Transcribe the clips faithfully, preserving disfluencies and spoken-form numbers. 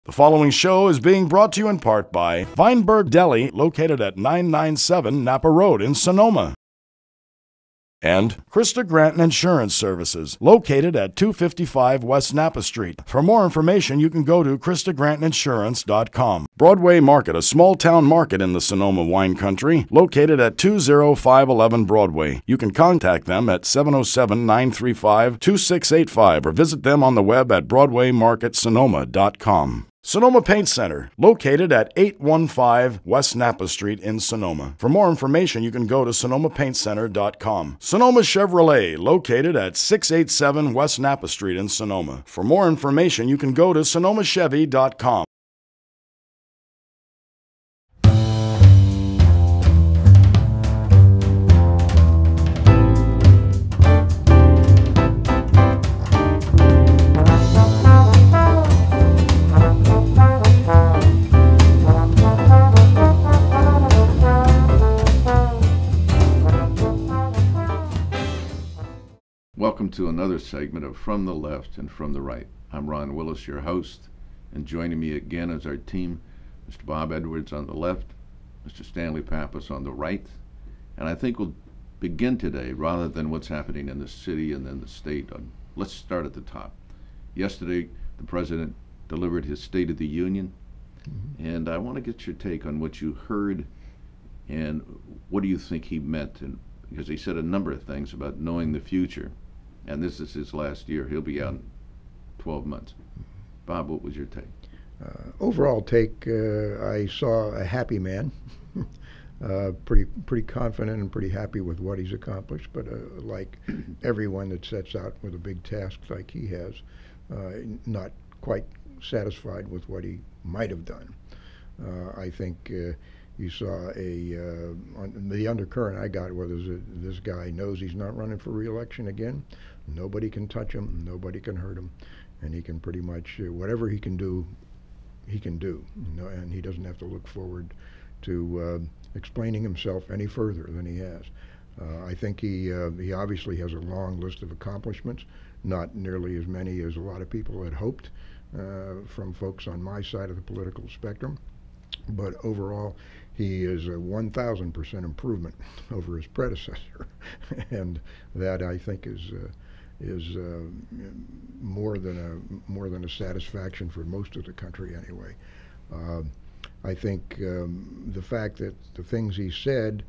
The following show is being brought to you in part by Weinberg Deli, located at nine ninety-seven Napa Road in Sonoma. And Krista Granton Insurance Services, located at two fifty-five West Napa Street. For more information, you can go to krista granton insurance dot com. Broadway Market, a small-town market in the Sonoma wine country, located at two oh five eleven Broadway. You can contact them at seven oh seven, nine three five, two six eight five or visit them on the web at broadway market sonoma dot com. Sonoma Paint Center, located at eight one five West Napa Street in Sonoma. For more information, you can go to sonoma paint center dot com. Sonoma Chevrolet, located at six eighty-seven West Napa Street in Sonoma. For more information, you can go to sonoma chevy dot com. Welcome to another segment of From the Left and From the Right. I'm Ron Willis, your host, and joining me again is our team, Mister Bob Edwards on the left, Mister Stanley Pappas on the right. And I think we'll begin today, rather than what's happening in the city and then the state. On, let's start at the top. Yesterday, the President delivered his State of the Union, mm-hmm. and I want to get your take on what you heard and what do you think he meant, and because he said a number of things about knowing the future. And this is his last year. He'll be out in twelve months. Bob, what was your take? Uh, overall take, uh, I saw a happy man, uh, pretty pretty confident and pretty happy with what he's accomplished, but uh, like everyone that sets out with a big task like he has, uh, not quite satisfied with what he might have done. Uh, I think uh, you saw a, uh, on the undercurrent I got was a, this guy knows he's not running for re-election again. Nobody can touch him, nobody can hurt him, and he can pretty much, uh, whatever he can do, he can do, you know, and he doesn't have to look forward to uh, explaining himself any further than he has. Uh, I think he, uh, he obviously has a long list of accomplishments, not nearly as many as a lot of people had hoped uh, from folks on my side of the political spectrum, but overall, he is a one thousand percent improvement over his predecessor, and that I think is uh, is uh, more than a more than a satisfaction for most of the country anyway. Uh, I think um, the fact that the things he said,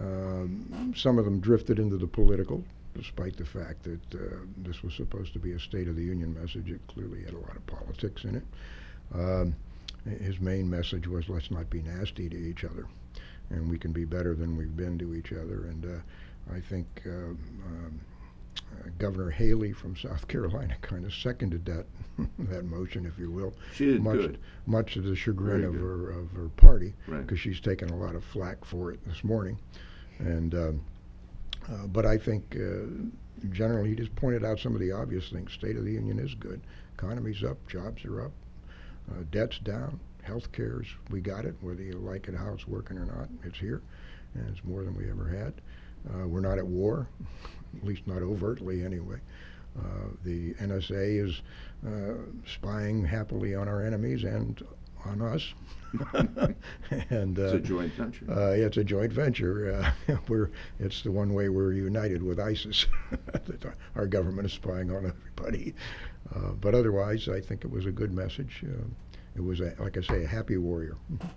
um, some of them drifted into the political, despite the fact that uh, this was supposed to be a State of the Union message. It clearly had a lot of politics in it. Um, His main message was, let's not be nasty to each other, and we can be better than we've been to each other. And uh, I think uh, um, uh, Governor Haley from South Carolina kind of seconded that that motion, if you will. She did much, good. Much to the chagrin Very of good. her of her party, because right. she's taken a lot of flack for it this morning. And um, uh, but I think uh, generally he just pointed out some of the obvious things. State of the Union is good. Economy's up. Jobs are up. Uh, debt's down, health care's, we got it, whether you like it, how it's working or not, it's here, and it's more than we ever had. Uh, we're not at war, at least not overtly anyway. Uh, the N S A is uh, spying happily on our enemies and on us. and uh, It's a joint venture. Uh, yeah, it's a joint venture. Uh, we're, it's the one way we're united with ISIS. Our government is spying on everybody. Uh, but otherwise, I think it was a good message. Uh, it was, a, like I say, a happy warrior.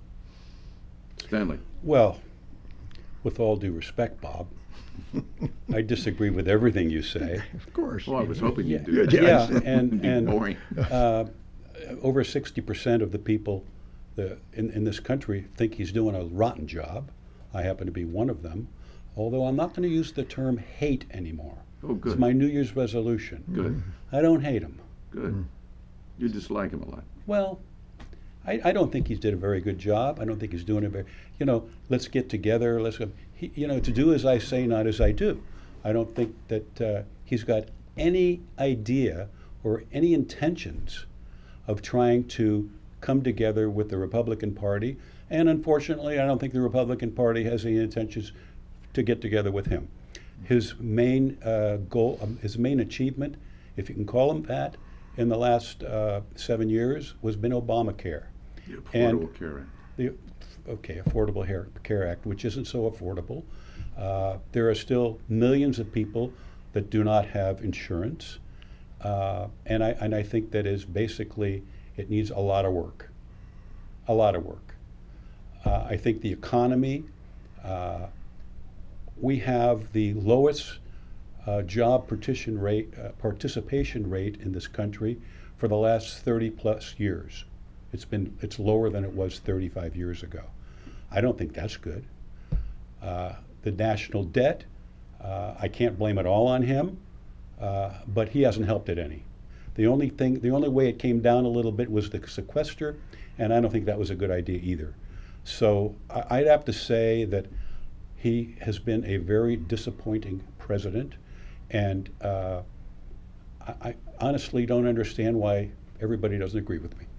Stanley. Well, with all due respect, Bob, I disagree with everything you say. Of course. Well, I was hoping yeah, you'd do that. Yeah, and, and boring. uh, over sixty percent of the people the, in, in this country think he's doing a rotten job. I happen to be one of them, although I'm not going to use the term hate anymore. Oh, good. It's my New Year's resolution. Good. I don't hate him. Good. Mm. You dislike him a lot. Well, I, I don't think he's did a very good job. I don't think he's doing a very, you know, let's get together. Let's go. He, you know, to do as I say, not as I do. I don't think that uh, he's got any idea or any intentions of trying to come together with the Republican Party. And unfortunately, I don't think the Republican Party has any intentions to get together with him. His main uh, goal, um, his main achievement, if you can call him that, in the last uh, seven years was been Obamacare. The Affordable And Care Act. the, okay, Affordable Hair- Care Act, which isn't so affordable. Uh, there are still millions of people that do not have insurance. Uh, and, I, and I think that is basically, it needs a lot of work, a lot of work. Uh, I think the economy, uh, we have the lowest uh, job partition rate, uh, participation rate in this country for the last thirty plus years. It's been, it's lower than it was thirty-five years ago. I don't think that's good. Uh, the national debt, uh, I can't blame it all on him, uh, but he hasn't helped it any. The only thing, the only way it came down a little bit was the sequester, and I don't think that was a good idea either. So I, I'd have to say that he has been a very disappointing president, and uh, I, I honestly don't understand why everybody doesn't agree with me.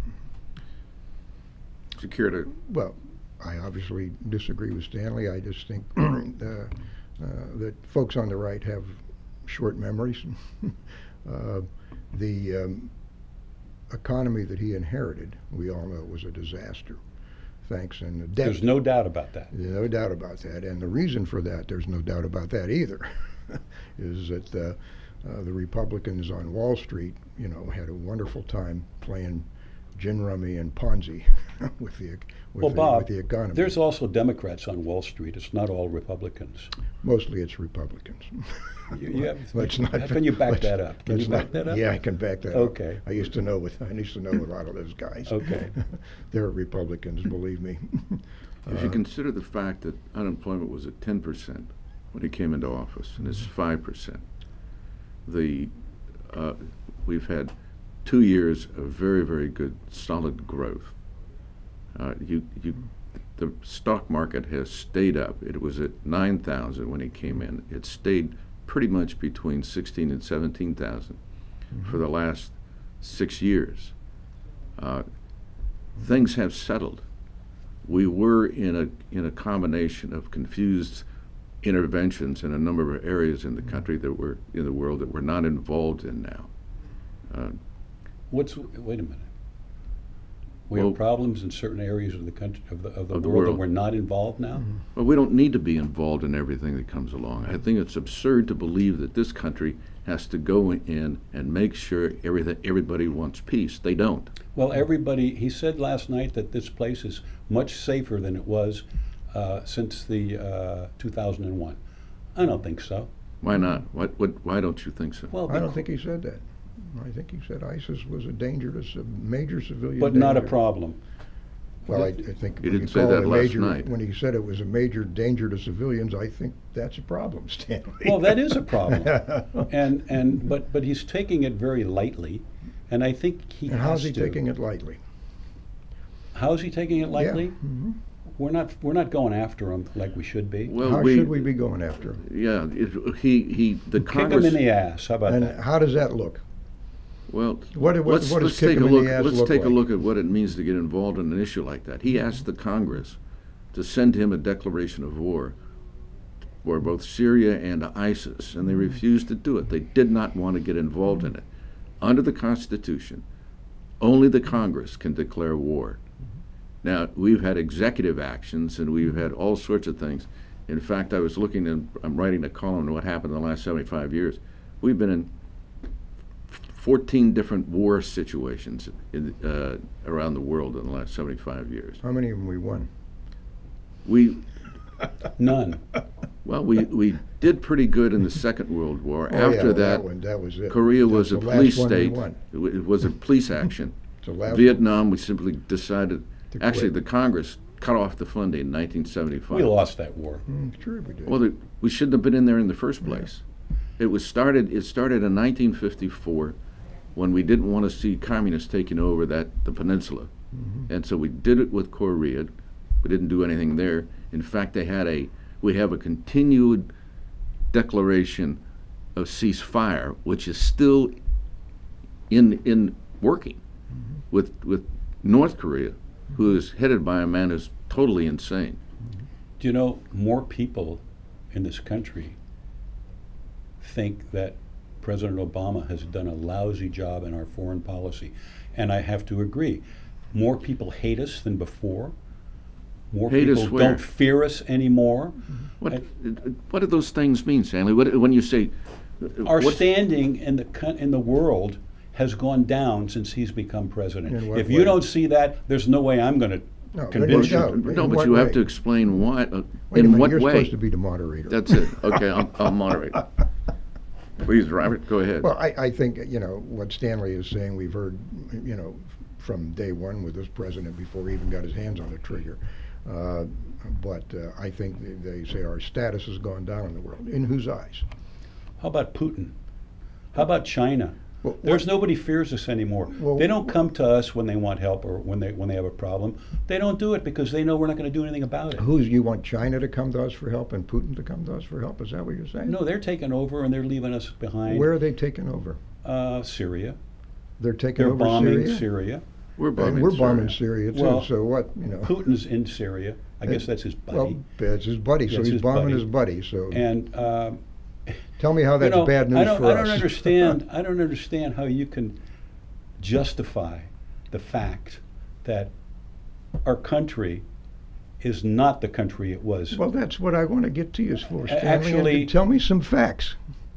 Security. Well, I obviously disagree with Stanley. I just think uh, uh, that folks on the right have short memories. uh, the um, economy that he inherited, we all know, was a disaster. Thanks, and the debt. There's no doubt about that. No doubt about that. And the reason for that, there's no doubt about that either, is that uh, uh, the Republicans on Wall Street, you know, had a wonderful time playing gin rummy and Ponzi with the with, Well, the, Bob, with the economy. there's also Democrats on Wall Street. It's not all Republicans. Mostly it's Republicans. You, you have, Let's not. how can you back let's- that up? Can you let's back not- that up? Yeah, I can back that Okay. up. I used to know with I used to know a lot of those guys. Okay. They're Republicans, believe me. If you Uh, consider the fact that unemployment was at ten percent when he came into office, and it's five percent, the uh, we've had two years of very, very good, solid growth. Uh, you, you, the stock market has stayed up. It was at nine thousand when he came in. It stayed pretty much between sixteen and seventeen thousand mm-hmm. for the last six years. Uh, things have settled. We were in a in a combination of confused interventions in a number of areas in the country that were in the world that we're not involved in now. Uh, What's wait a minute? We Well- have problems in certain areas of the country of the of the, Of the world, world. that we're not involved now. Mm-hmm. Well, we don't need to be involved in everything that comes along. I think it's absurd to believe that this country has to go in and make sure everything, everybody wants peace. They don't. Well, everybody. He said last night that this place is much safer than it was uh, since the uh, two thousand one. I don't think so. Why not? What, what, why don't you think so? Well, I don't bec- think he said that. I think he said ISIS was a danger to a major civilian but not a danger. problem. Well, I, I think He when didn't say called that it a last major, night. when he said it was a major danger to civilians, I think that's a problem, Stanley. Well, that is a problem. and and but but he's taking it very lightly, and I think he And has how's he to. taking it lightly? How's he taking it lightly? Yeah. Mhm. We're not we're not going after him like we should be. Well, How should we be going after him? Yeah, it, he, he, the Kick Congress. him in the ass. How about And that? how does that look? Well, What- what- let's, what does let's kick take him a in the look. ass Let's look take a like? look at what it means to get involved in an issue like that. He asked the Congress to send him a declaration of war for both Syria and ISIS, and they refused to do it. They did not want to get involved in it. Under the Constitution, only the Congress can declare war. Now, we've had executive actions, and we've had all sorts of things. In fact, I was looking, and I'm writing a column on what happened in the last seventy-five years. We've been in fourteen different war situations in, uh, around the world in the last seventy-five years. How many of them we won? We, None. well, we, we did pretty good in the Second World War. Oh, yeah, After well, that, one, that was it. Korea That's was a the last police one we state. won. It wa- it was a police action. It's the last Vietnam, we simply decided, To actually, quit. the Congress cut off the funding in nineteen seventy-five. We lost that war. one. Mm, sure we did. Well, the, we shouldn't have been in there in the first place. It was started. It started in nineteen fifty-four, when we didn't want to see communists taking over that the peninsula, Mhm. and so we did it with Korea. We didn't do anything there. In fact, they had a. We have a continued declaration of ceasefire, which is still in in working Mm-hmm. with with North Korea, who is headed by a man who's totally insane. Do you know more people in this country think that President Obama has done a lousy job in our foreign policy. And I have to agree, more people hate us than before. More Hate us people where? don't fear us anymore. What, And what do those things mean, Stanley? What, when you say... our what's- standing in the co- in the world has gone down since he's become president. In what If you way? don't see that, there's no way I'm going to No, convince no, you. no. No, In but what you have way? to explain why. Uh, Wait a in minute, what you're way? supposed to be the moderator. That's it. Okay, I'll, I'll moderate. Please, Robert, go ahead. Well, I, I think, you know, what Stanley is saying, we've heard, you know, from day one with this president before he even got his hands on the trigger. Uh, but uh, I think they, they say our status has gone down in the world. In whose eyes? How about Putin? How about China? Well, There's nobody fears us anymore. Well, they don't come to us when they want help or when they when they have a problem. They don't do it because they know we're not going to do anything about it. Who's, you want China to come to us for help and Putin to come to us for help? Is that what you're saying? No, they're taking over and they're leaving us behind. Where are they taking over? Uh, Syria. They're taking They're over bombing Syria? Syria. We're And bombing we're Syria. bombing Syria too, Well, so what, you know? Putin's in Syria. I guess that's his buddy. Well, it's his buddy, so That's he's his bombing buddy. his buddy, so and um, tell me how that's you know, bad news I don't, for I us. don't understand. I don't understand how you can justify the fact that our country is not the country it was. Well, that's what I want to get to you for, Stanley. actually- tell me some facts.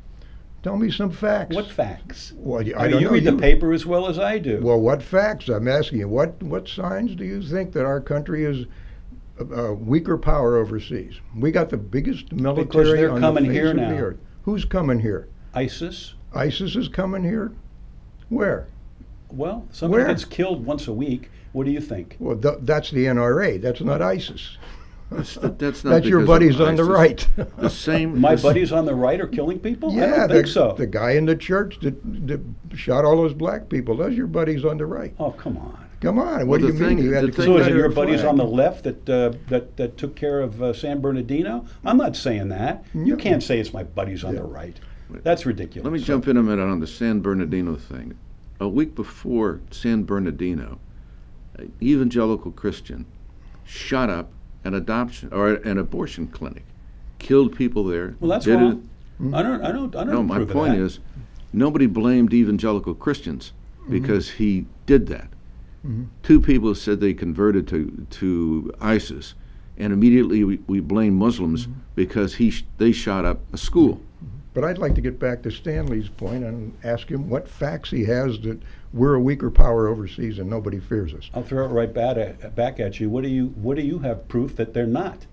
Tell me some facts. What facts? Well, I, I mean, don't you know. read the paper as well as I do. Well, what facts? I'm asking you. What what signs do you think that our country is a, a weaker power overseas? We got the biggest military they're on coming the face here of now. the earth. Who's coming here? ISIS. ISIS is coming here. Where? Well, somebody Where? gets killed once a week. What do you think? Well, th- that's the N R A. That's not ISIS. That's, that's not That's your because of buddies on the ISIS. right. The same. My the s- buddies on the right are killing people? I Yeah, don't the, think so. the guy in the church that, that shot all those black people. Those are your buddies on the right. Oh, come on. Come on, what Well, do you the mean? thing- You had the the thing- So is it your Confederate buddies flag. on the left that uh, that that took care of uh, San Bernardino? I'm not saying that. You Yeah. can't say it's my buddies on Yeah. the right. That's ridiculous. Let me jump in a minute on the San Bernardino thing. A week before San Bernardino, an evangelical Christian shot up an adoption or an abortion clinic, killed people there. Well, that's did it- wrong. I don't. I don't. I don't No, my approve of point that. is, nobody blamed evangelical Christians because he did that. Mhm. Two people said they converted to to ISIS, and immediately we, we blame Muslims because he sh- they shot up a school. But I'd like to get back to Stanley's point and ask him what facts he has that we're a weaker power overseas and nobody fears us. I'll throw it right back at, back at you. What do you What do you have proof that they're not?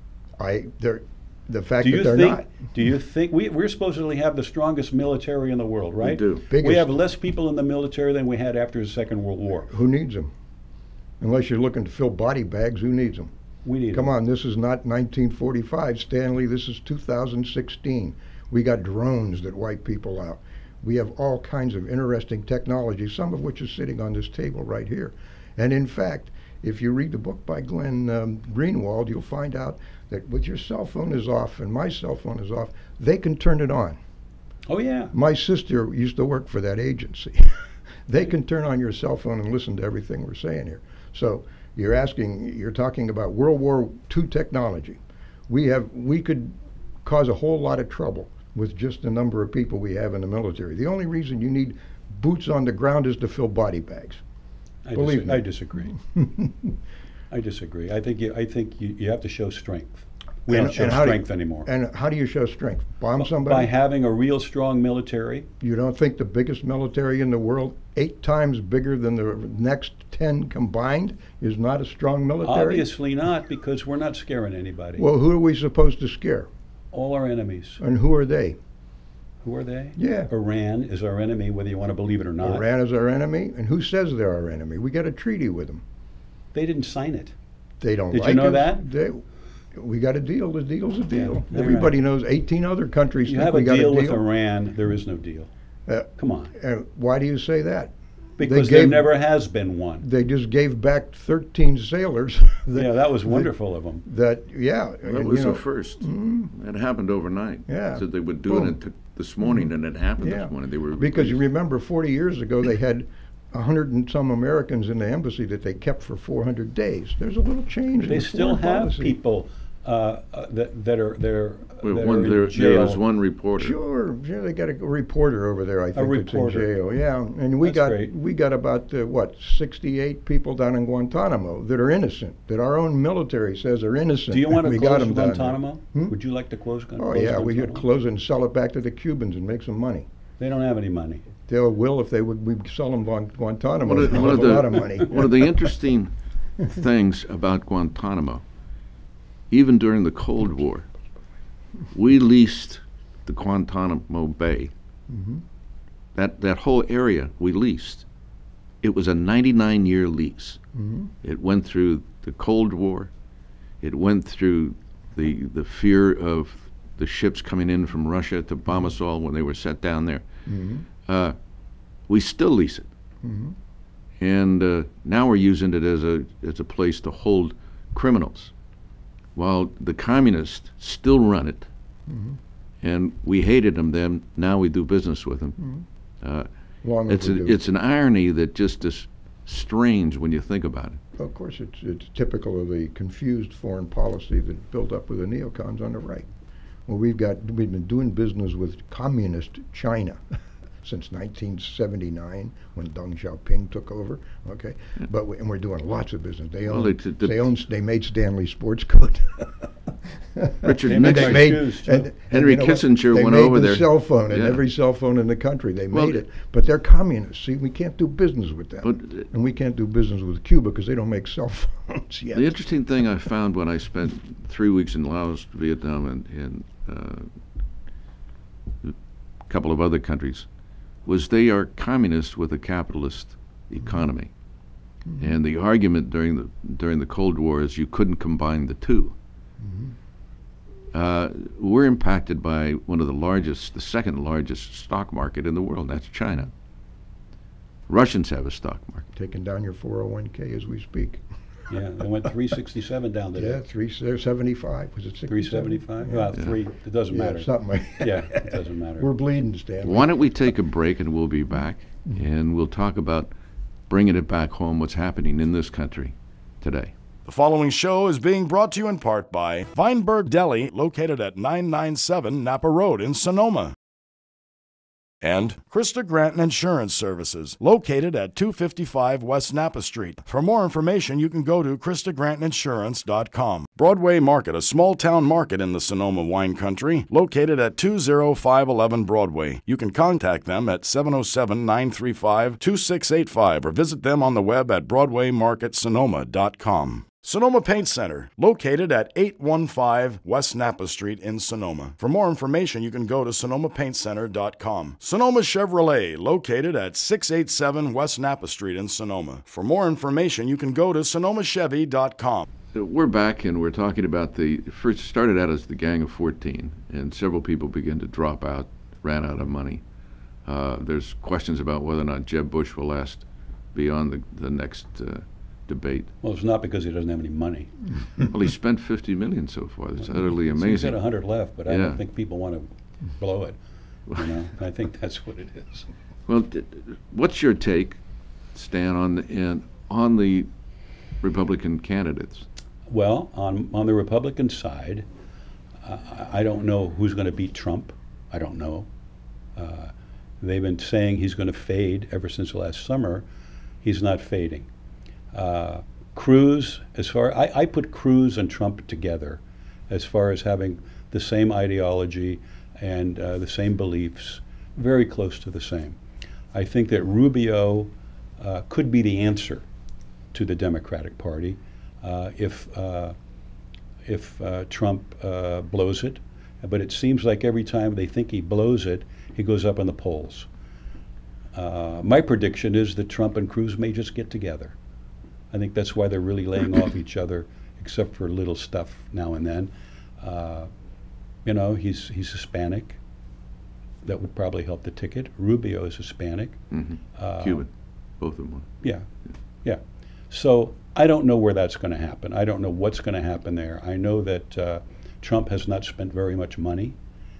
I, they're, the fact Do that you they're think? not. Do you think we we're supposedly have the strongest military in the world, right? do. We Biggest. have less people in the military than we had after the Second World War. Who needs them? Unless you're looking to fill body bags, who needs them? We need. Come them. on, this is not nineteen forty-five, Stanley. This is two thousand sixteen. We got drones that wipe people out. We have all kinds of interesting technology, some of which is sitting on this table right here. And in fact, if you read the book by Glenn um, Greenwald, you'll find out that with your cell phone is off and my cell phone is off, they can turn it on. Oh yeah. My sister used to work for that agency. They can turn on your cell phone and listen to everything we're saying here. So you're asking, you're talking about World War Two technology. We have, we could cause a whole lot of trouble with just the number of people we have in the military. The only reason you need boots on the ground is to fill body bags. I, Believe dis- me. I disagree. I disagree. I think you, I think you, you have to show strength. We And- don't show and how do you- strength anymore. And how do you show strength? Bomb somebody? By having a real strong military. You don't think the biggest military in the world, eight times bigger than the next ten combined, is not a strong military? Obviously not, because we're not scaring anybody. Well, who are we supposed to scare? All our enemies. And who are they? Who are they? Yeah. Iran is our enemy, whether you want to believe it or not. Iran is our enemy, and who says they're our enemy? We got a treaty with them. They didn't sign it. They don't Did you like know us. that? They, we got a deal. The deal's a deal. Yeah, Everybody knows. eighteen other countries You think have we a got deal a with deal. Iran, there is no deal. Uh, Come on. and why do you say that? Because they there gave- never has been one. They just gave back thirteen sailors. that, Yeah, that was wonderful of them. That yeah. That and, was you know, a first. mm, It happened overnight. Yeah. Said they would do Boom. it t- this morning, and it happened Yeah. this morning. They were because you released. remember forty years ago they had a hundred and some Americans in the embassy that they kept for four hundred days. There's a little change. in They the still foreign have policy. people uh, uh, that, that are that are, Well, that one, are in there, jail. there was one reporter. Sure, yeah, they got a reporter over there. I think that's in reporter. jail. Yeah, and we That's got great. we got about uh, what sixty-eight people down in Guantanamo that are innocent, that our own military says are innocent. Do you want to we got close them down there. Guantanamo? Hmm? Would you like to close, gun- Oh close yeah, we Guantanamo? could close it and sell it back to the Cubans and make some money. They don't have any money. They will if they would. We sell them Guan- Guantanamo. One of, They'll one of have a the, lot of money. one of the interesting things about Guantanamo, even during the Cold War, we leased the Guantanamo Bay. Mhm. That that whole area we leased. It was a ninety-nine year lease. Mhm. It went through the Cold War. It went through the the fear of the ships coming in from Russia to bomb us all when they were set down there. Mhm. Uh, we still lease it, Mhm. and uh, now we're using it as a as a place to hold criminals, while the communists still run it. Mhm. And we hated them then. Now we do business with them. Mhm. Uh, Long it's a, overdue. it's an irony that just is strange when you think about it. Of course, it's it's typical of the confused foreign policy that built up with the neocons on the right. Well, we've got we've been doing business with communist China since nineteen seventy-nine when Deng Xiaoping took over. Okay, Yeah. but we, and we're doing lots of business. They Well, own they t- t- they own they made Stanley Sports Good. Richard And Nixon- they made shoes, too. and, and Henry you know what? Kissinger they went made over the there. cell phone and Yeah. every cell phone in the country. They Well, made it, but they're communists. See, we can't do business with them. But uh, And we can't do business with Cuba because they don't make cell phones yet. the interesting thing I found when I spent three weeks in Laos, Vietnam, and, and uh, a couple of other countries was they are communists with a capitalist economy. Mhm. And the argument during the during the Cold War is you couldn't combine the two. Mhm. Uh, we're impacted by one of the largest, the second largest stock market in the world, and that's China. Russians have a stock market. Taking down your four oh one k as we speak. Yeah, they went three sixty-seven down today. Yeah, three seventy-five. Was it sixty-seven? three seventy-five? Yeah. Well, Yeah. three, it doesn't Yeah, matter. something like Yeah, it doesn't matter. We're bleeding, Stan. Why don't we take a break and we'll be back, and we'll talk about bringing it back home, what's happening in this country today. The following show is being brought to you in part by Weinberg Deli, located at nine ninety-seven Napa Road in Sonoma. And Krista Granton Insurance Services, located at two fifty-five West Napa Street. For more information, you can go to krista granton insurance dot com. Broadway Market, a small-town market in the Sonoma wine country, located at two oh five eleven Broadway. You can contact them at seven oh seven, nine three five, two six eight five or visit them on the web at broadway market sonoma dot com. Sonoma Paint Center, located at eight one five West Napa Street in Sonoma. For more information, you can go to sonoma paint center dot com. Sonoma Chevrolet, located at six eighty-seven West Napa Street in Sonoma. For more information, you can go to sonoma chevy dot com. So we're back, and we're talking about the first started out as the Gang of fourteen, and several people began to drop out, ran out of money. Uh, there's questions about whether or not Jeb Bush will last beyond the, the next uh, debate. Well, it's not because he doesn't have any money. Well, he spent fifty million so far. That's utterly He's got amazing. a hundred left, but I Yeah. don't think people want to blow it. You know, I think that's what it is. Well, d- d- what's your take, Stan, on the in, on the Republican candidates? Well, on on the Republican side, uh, I don't know who's going to beat Trump. I don't know. Uh, they've been saying he's going to fade ever since last summer. He's not fading. Uh, Cruz, as far I, I put Cruz and Trump together, as far as having the same ideology and uh, the same beliefs, very close to the same. I think that Rubio uh, could be the answer to the Democratic Party uh, if uh, if uh, Trump uh, blows it. But it seems like every time they think he blows it, he goes up in the polls. Uh, my prediction is that Trump and Cruz may just get together. I think that's why they're really laying off each other, except for little stuff now and then. Uh, you know, he's he's Hispanic. That would probably help the ticket. Rubio is Hispanic. Mm-hmm. Uh, Cuban, both of them. Yeah, yeah. So I don't know where that's going to happen. I don't know what's going to happen there. I know that uh, Trump has not spent very much money,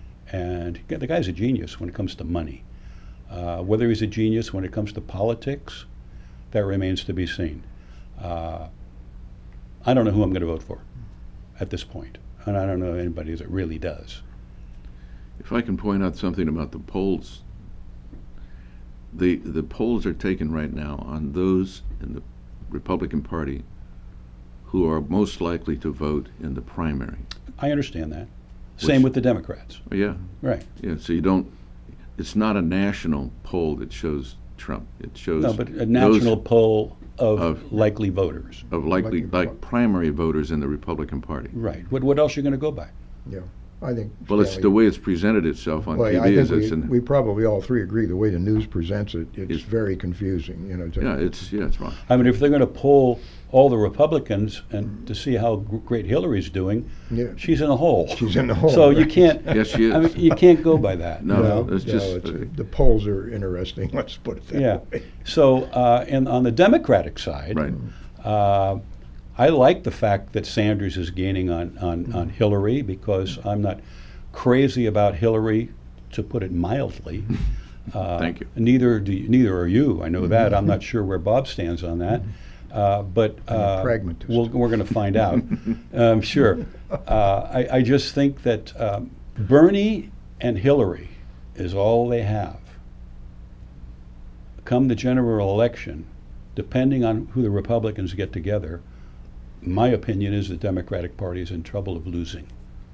and the guy's a genius when it comes to money. Uh, whether he's a genius when it comes to politics, that remains to be seen. Uh, I don't know who I'm going to vote for at this point. and I don't know anybody that really does. If I can point out something about the polls, the the polls are taken right now on those in the Republican Party who are most likely to vote in the primary. I understand that. Same Which- with the Democrats. Oh, yeah, Right. yeah. So you don't. It's not a national poll that shows Trump. It shows No, but a those national poll of, of- likely voters. of likely Likely like vote. primary voters in the Republican Party. Right. What, what else are you going to go by? Yeah, I think. Well, it's Stanley- the way it's presented itself on Well, T I V. think Is it's we, in, we probably all three agree the way the news presents it, it's It's- very confusing, you know. to- yeah, it's yeah, it's wrong. I mean, if they're going to poll all the Republicans and to see how gr- great Hillary's doing, Yeah. she's in a hole. She's in the hole, So you right. can't. Yes, she is. I mean, you can't go by that. No, you know? it's No, just it's, uh, the polls are interesting, let's put it that Yeah. way. So, uh, and on the Democratic side, right. uh, I like the fact that Sanders is gaining on, on, on Hillary, because I'm not crazy about Hillary, to put it mildly. Uh, Thank you. Neither do you, neither are you. I know that. I'm not sure where Bob stands on that. Uh, but I'm a uh, pragmatist. we'll, we're going to find out. um, sure. Uh, I, I just think that um, Bernie and Hillary is all they have. Come the general election, depending on who the Republicans get together, my opinion is the Democratic Party is in trouble of losing.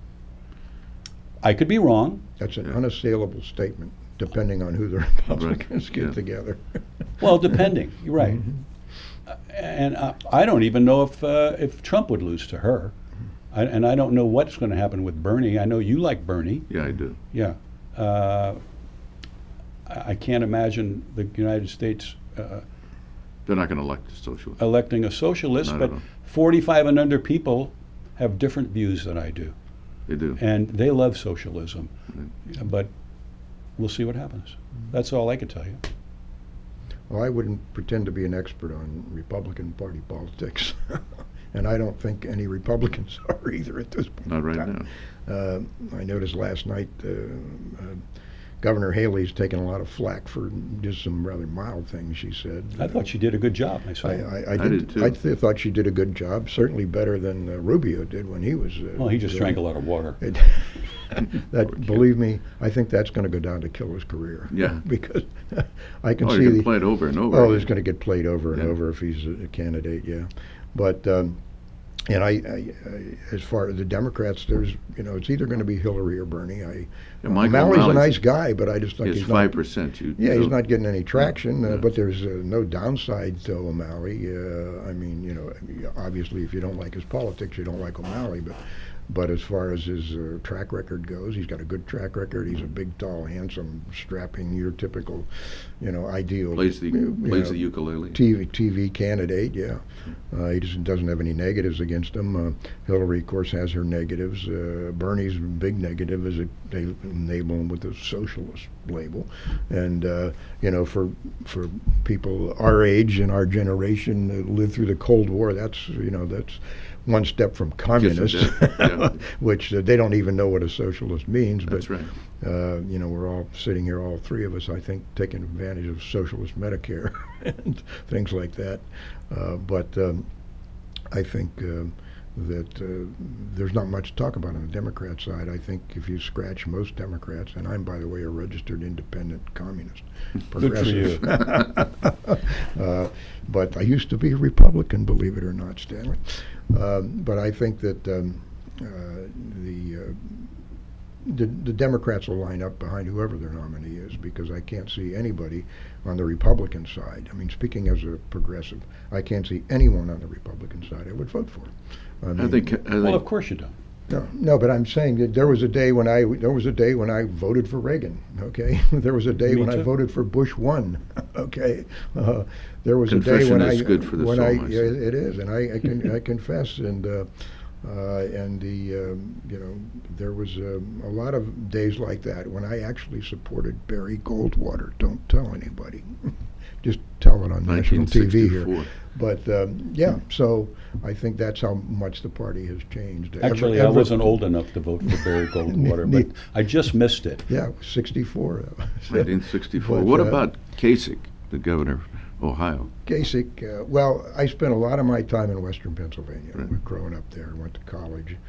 I could be wrong. That's an Yeah. unassailable statement, depending on who the Republicans get yeah. together. Well, depending, you're right. Uh, and uh, I don't even know if uh, if Trump would lose to her. I, and I don't know what's going to happen with Bernie. I know you like Bernie. Yeah, I do. Yeah. Uh, I I can't imagine the United States uh, They're not going to elect a socialist. electing a socialist, Not but at all. forty-five and under people have different views than I do. They do. And they love socialism. Right. But we'll see what happens. That's all I can tell you. Well, I wouldn't pretend to be an expert on Republican Party politics, and I don't think any Republicans are either at this point. Not right in now. time. Uh, I noticed last night uh, uh, Governor Haley's taken a lot of flack for just some rather mild things she said. I thought she did a good job I, myself. I, I, I did, did too. I th- thought she did a good job, certainly better than uh, Rubio did when he was. Uh, Well, he just doing drank a lot of water. it. That, believe me, I think that's going to go down to kill his career. Yeah. Because I can Oh, see you're going the, to play it over and over. Oh, again. it's going to get played over and Yeah. over if he's a, a candidate, yeah. But um, and I, I, I, as far as the Democrats, there's you know, it's either going to be Hillary or Bernie. I, Yeah, Michael O'Malley's a O'Malley's- nice guy, but I just think It's he's five not. percent. You. Yeah, he's so- not getting any traction. Uh, Yeah. But there's uh, no downside to O'Malley. Uh, I mean, you know, obviously, if you don't like his politics, you don't like O'Malley. But But as far as his uh, track record goes, he's got a good track record. He's a big, tall, handsome, strapping, your typical, you know, ideal. Plays the you plays know, the ukulele. T V T V candidate, yeah. Uh, he just doesn't have any negatives against him. Uh, Hillary, of course, has her negatives. Uh, Bernie's big negative is that they label him with the socialist label. And, uh, you know, for for people our age and our generation that lived through the Cold War, that's, you know, that's one step from communist, death, yeah. which uh, they don't even know what a socialist means. That's but, right. uh, you know, we're all sitting here, all three of us, I think, taking advantage of socialist Medicare and things like that. Uh, but um, I think uh, that uh, there's not much to talk about on the Democrat side. I think if you scratch most Democrats, and I'm, by the way, a registered independent communist, progressive. Good for you. uh, but I used to be a Republican, believe it or not, Stanley. Um, but I think that um, uh, the, uh, the the Democrats will line up behind whoever their nominee is, because I can't see anybody on the Republican side. I mean, speaking as a progressive, I can't see anyone on the Republican side I would vote for. I, mean, I think. I think Well, of course you don't. no, no, but I'm saying that there was a day when I there was a day when I voted for Reagan. Okay, there was a day Me when I too. voted for Bush one. Okay, uh, there was a day Confession when is I good for the when soul, I I yeah, say. it is, and I I, can, I confess, and uh, uh, and the um, you know there was um, a lot of days like that when I actually supported Barry Goldwater. Don't tell anybody. Just tell it on national T V here. nineteen sixty-four. But um, yeah, so I think that's how much the party has changed. Ever- Actually, I ever- wasn't old enough to vote for Barry Goldwater, but Ne- I just missed it. Yeah, sixty-four. nineteen sixty-four. But, What uh, about Kasich, the governor of Ohio? Kasich, uh, well, I spent a lot of my time in Western Pennsylvania Right. growing up there. I went to college.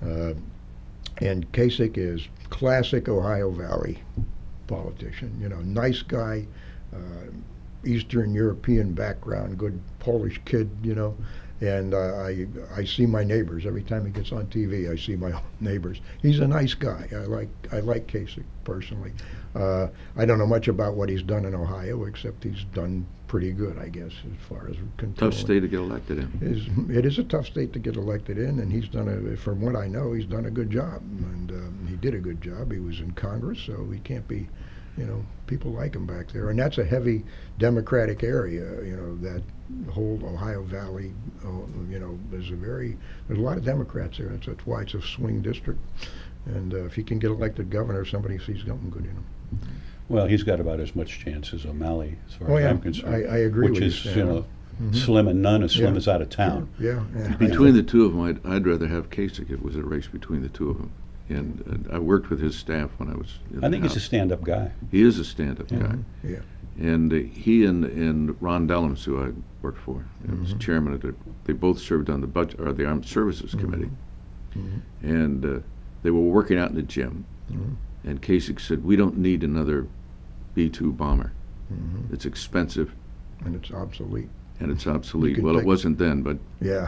Uh, and Kasich is classic Ohio Valley politician. You know, nice guy, uh, Eastern European background, good Polish kid. You know, and uh, I I see my neighbors every time he gets on T V. I see my neighbors. He's a nice guy. I like I like Kasich personally. Uh, I don't know much about what he's done in Ohio, except he's done pretty good, I guess, as far as controlling. Tough state to get elected in. It is, it is a tough state to get elected in, and he's done a, from what I know, he's done a good job, and um, he did a good job. He was in Congress, so he can't be, you know, people like him back there, and that's a heavy Democratic area. You know, that whole Ohio Valley, uh, you know, there's a very, there's a lot of Democrats there. That's, that's why it's a swing district, and uh, if he can get elected governor, somebody sees something good in him. Well, he's got about as much chance as O'Malley, as far Oh, as yeah. I'm concerned. I, I agree which with is, you, you Stan. know, Mhm. slim and none, as slim Yeah. as out of town. Yeah, yeah. Between the two of them, I'd, I'd rather have Kasich. It was a race between the two of them. And uh, I worked with his staff when I was in I the think he's a House. stand-up guy. He is a stand-up Yeah. guy. Yeah. And uh, he and, and Ron Dellums, who I worked for, I was Mhm. chairman of the, they both served on the budget, or the Armed Services Committee. Mhm. And uh, they were working out in the gym. Mhm. And Kasich said, "We don't need another B two bomber. Mhm. It's expensive And it's obsolete. and it's obsolete." could Well, it take- wasn't then, but Yeah.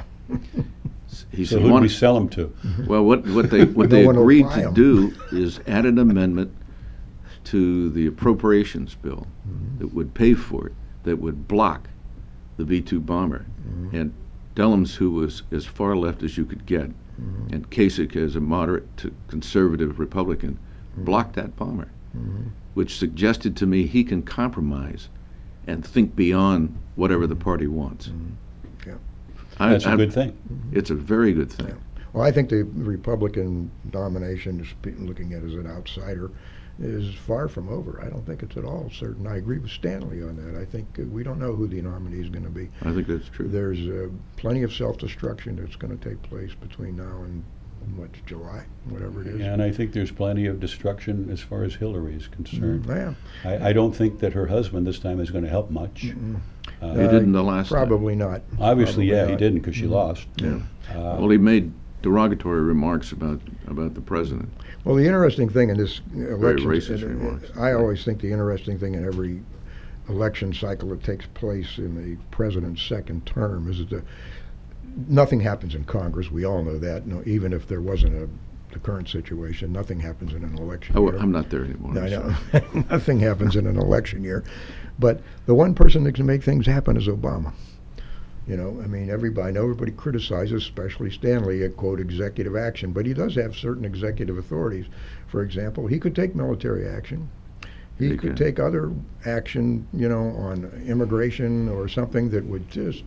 he So said, who do "One- we sell him to? well, what, what they what No they one will agreed buy to 'em. do is add an amendment to the appropriations bill Mhm. that would pay for it, that would block the B two bomber. Mhm. And Dellums, who was as far left as you could get, Mhm. and Kasich, as a moderate to conservative Republican, Mhm. blocked that bomber, Mhm. which suggested to me he can compromise and think beyond whatever the party wants. Mhm. Yeah. I- That's a I- good thing. It's a very good thing. Yeah. Well, I think the Republican nomination, just be- looking at it as an outsider, is far from over. I don't think it's at all certain. I agree with Stanley on that. I think uh, we don't know who the nominee is going to be. I think that's true. There's uh, plenty of self-destruction that's going to take place between now and, what, July, whatever it is. And I think there's plenty of destruction as far as Hillary is concerned. Mm, yeah. I, I don't think that her husband this time is going to help much. Mm-mm. Uh, He didn't the last time. Probably not. Obviously, Probably yeah, he not. didn't because she Mhm. lost. Yeah. Uh, Well, he made derogatory remarks about about the president. Well, the interesting thing in this election, racist and, uh, remarks. I always think the interesting thing in every election cycle that takes place in the president's second term is that the, nothing happens in Congress. We all know that. No, even if there wasn't a the current situation, nothing happens in an election Oh, year. I'm not there anymore. No, I'm I sorry. know. Nothing happens in an election year. But the one person that can make things happen is Obama. You know, I mean, everybody, I know everybody criticizes, especially Stanley, a quote, executive action, but he does have certain executive authorities. For example, he could take military action. He, He could can. take other action, you know, on immigration or something that would just,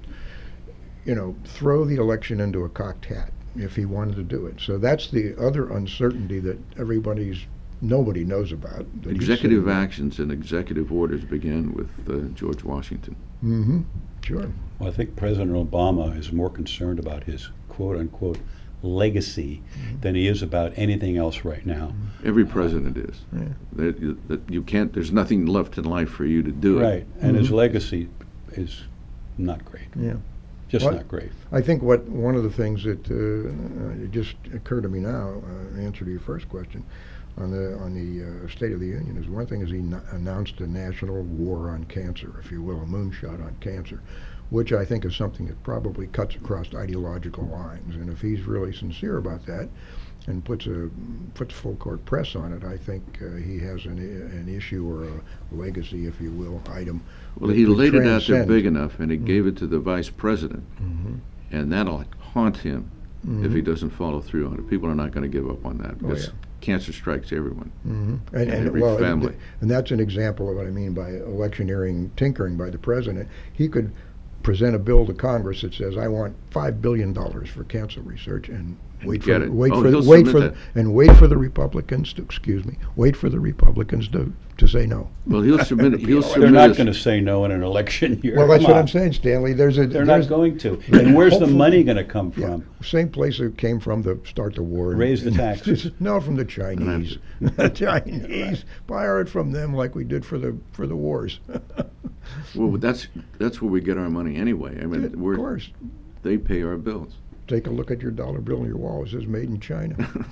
you know, throw the election into a cocked hat if he wanted to do it. So that's the other uncertainty that everybody's, nobody knows about. that he's Executive sitting- actions and executive orders began with uh, George Washington. Mm-hmm, sure. Well, I think President Obama is more concerned about his quote-unquote legacy Mm-hmm. than he is about anything else right now. Every president is. Yeah. That you, that you can't. There's nothing left in life for you to do it. Right, and his Mhm. legacy is not great, Yeah. just What- not great. I think what one of the things that uh, it just occurred to me now, uh, in answer to your first question, on the on the uh, State of the Union, is one thing is he n- announced a national war on cancer, if you will, a moonshot on cancer, which I think is something that probably cuts across ideological lines. And if he's really sincere about that and puts a puts full court press on it, I think uh, he has an i- an issue or a legacy, if you will, item. Well, that he would laid it out there transcend- big enough, and he Mhm. gave it to the vice president, Mhm. and that'll haunt him if Mhm. he doesn't follow through on it. People are not going to give up on that Oh, because yeah. cancer strikes everyone. Mm-hmm. And, and every well, and- family. And, that's an example of what I mean by electioneering tinkering by the president. He could present a bill to Congress that says, "I want five billion dollars for cancer research," and And wait get for it. wait Oh, for he'll wait submit for that. and wait for the Republicans to excuse me, wait for the Republicans to to say no. Well, he'll submit. He'll They're submit. not his- going to say no in an election year. Well, that's Come what on. I'm saying, Stanley. There's a They're there's, not going to. And where's the Hopefully- money going to come Yeah, from? same place it came from to start the war. Raise the taxes. No, from the Chinese. The Chinese. Borrow it from them like we did for the for the wars. Well, that's that's where we get our money anyway. I mean, Of we're, course. they pay our bills. take a look at your dollar bill on your wall. It says "Made in China."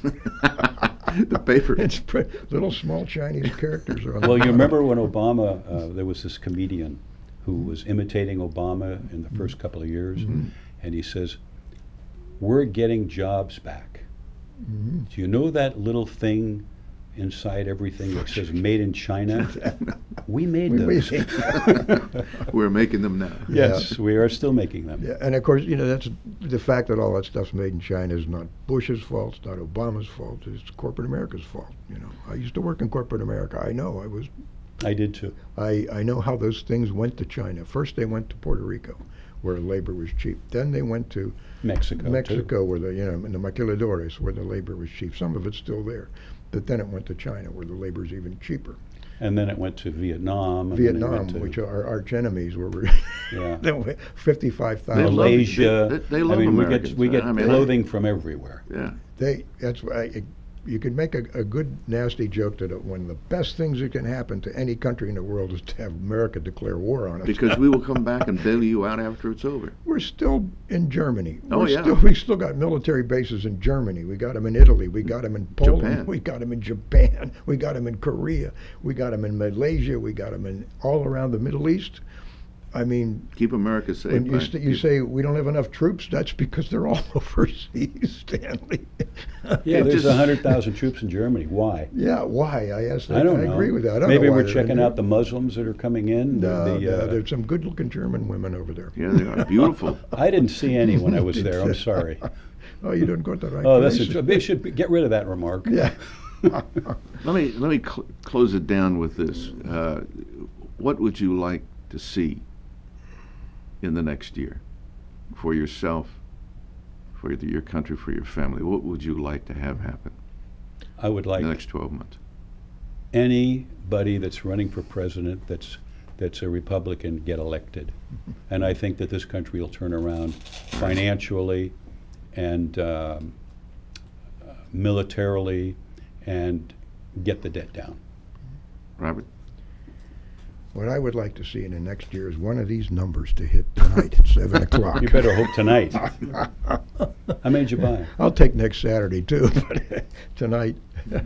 The paper. It's pre- little small Chinese characters are on the Well, you bottom. remember when Obama, uh, there was this comedian who was imitating Obama in the first couple of years, Mhm. and he says, "We're getting jobs back. Mhm. Do you know that little thing inside everything that says made in China? We made We those." made We're making them now. Yes, we are still making them. Yeah, and of course, you know, that's the fact that all that stuff's made in China is not Bush's fault, it's not Obama's fault, it's corporate America's fault. You know, I used to work in corporate America. I know. I was. I did too. I, I know how those things went to China. First, they went to Puerto Rico, where labor was cheap. Then they went to Mexico, Mexico, where the you know, in the maquiladores, where the labor was cheap. Some of it's still there, but then it went to China, where the labor is even cheaper. too. And then it went to Vietnam. And then it Vietnam, went to, which are our arch enemies, where we're yeah. fifty-five They thousand. love- Malaysia. they- they love I mean, we Americans. get we get I mean, clothing from everywhere. Yeah. They that's why I, you could make a, a good nasty joke that one of the best things that can happen to any country in the world is to have America declare war on us. Because we will come back and bail you out after it's over. We're still in Germany. Oh, We're yeah. Still, we still got military bases in Germany. We got them in Italy. We got them in Poland. Japan. We got them in Japan. We got them in Korea. We got them in Malaysia. We got them in all around the Middle East. I mean, Keep America safe. when you, right? st- you say we don't have enough troops, that's because they're all overseas, Stanley. Yeah, It there's just- a hundred thousand troops in Germany. Why? Yeah, why? I asked. I don't know. agree with that. I don't Maybe know why we're they're checking in there. out the Muslims that are coming in. No, the, no, uh, there's some good-looking German women over there. Yeah, they are beautiful. I didn't see any when I was there. I'm sorry. Oh, you didn't go to the right Oh, that's place. a, they should get rid of that remark. Yeah. Let me let me cl- close it down with this. Uh, what would you like to see in the next year for yourself, for your, your country, for your family? What would you like to have happen I would in like the next twelve months? anybody that's running for president that's that's a Republican get elected, and I think that this country will turn around financially and um, uh, militarily and get the debt down. Robert? What I would like to see in the next year is one of these numbers to hit tonight at seven o'clock. You better hope tonight. How many did you buy? I'll take next Saturday too, but tonight.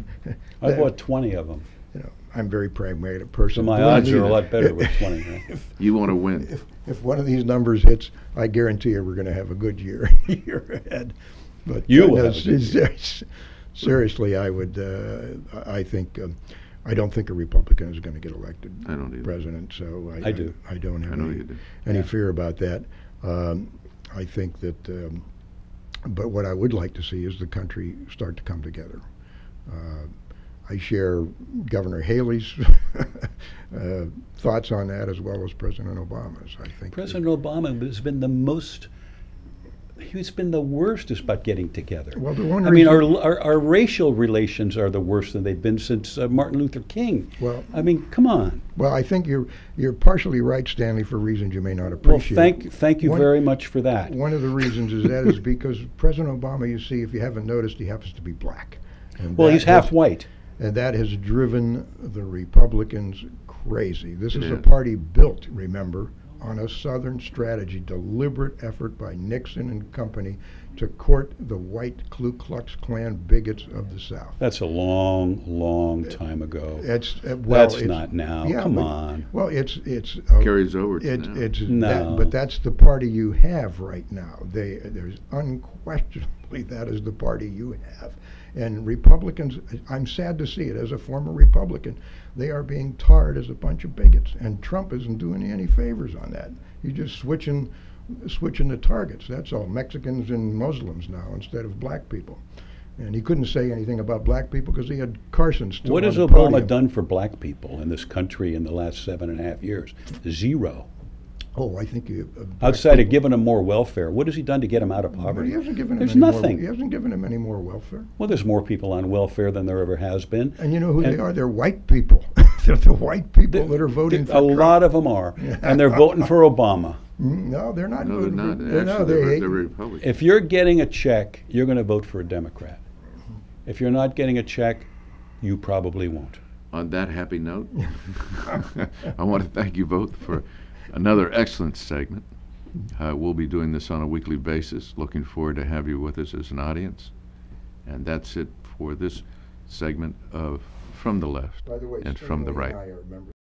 I bought twenty of them. You know, I'm a very pragmatic So person. my Believe odds me, are a lot better if- with twenty. Right? You want to win. If, if one of these numbers hits, I guarantee you we're going to have a good year year ahead. But You uh, will no, have a good s- s- seriously, I would. Uh, I think. Um, I don't think a Republican is going to get elected I don't either. president. So I, I do. I, don't have I know any, you do. any Yeah. fear about that. Um, I think that. Um, but what I would like to see is the country start to come together. Uh, I share Governor Haley's uh, thoughts on that as well as President Obama's. I think President Obama has been the most. He's been the worst about getting together. Well, the one I mean, our, reason- our our racial relations are the worst than they've been since uh, Martin Luther King. Well- I mean, come on. Well, I think you're you're partially right, Stanley, for reasons you may not Well, appreciate. thank thank you One- very much for that. One of the reasons is that is because President Obama, you see, if you haven't noticed, he happens to be black. And Well, that he's half has- white. And that has driven the Republicans crazy. This is Yeah. a party built, remember, on a Southern strategy, deliberate effort by Nixon and company to court the white Ku Klux Klan bigots of the South. That's a long, long time ago. It's uh, well, That's it's- not now. yeah, Come but- on. Well, it's it's uh, Carries over to It's now. it's No. that, but that's the party you have right now. They there's unquestionably that is the party you have, and Republicans. I'm sad to see it as a former Republican. They are being tarred as a bunch of bigots, and Trump isn't doing you any favors on that. He's just switching switching the targets. That's all. Mexicans and Muslims now instead of black people. And he couldn't say anything about black people because he had Carson still What on has the Obama podium. done for black people in this country in the last seven and a half years? Zero. Oh, I think you. Uh, black Outside of people- giving them more welfare, what has he done to get them out of But poverty? he hasn't given him There's any nothing. More, he hasn't given him any more welfare. Well, there's more people on welfare than there ever has been. And you know who And- they are? They're white people. They're the white people that are voting for A Trump. lot of them are, and they're voting for Obama. Mm, No, they're not. No, they're voting not. For, Actually, no, they're, they hate. they're Republicans. If you're getting a check, you're going to vote for a Democrat. If you're not getting a check, you probably won't. On that happy note, I want to thank you both for another excellent segment. Uh, we'll be doing this on a weekly basis. Looking forward to have you with us as an audience. And that's it for this segment of From the Left By the way, and From the Stanley Right. and I are members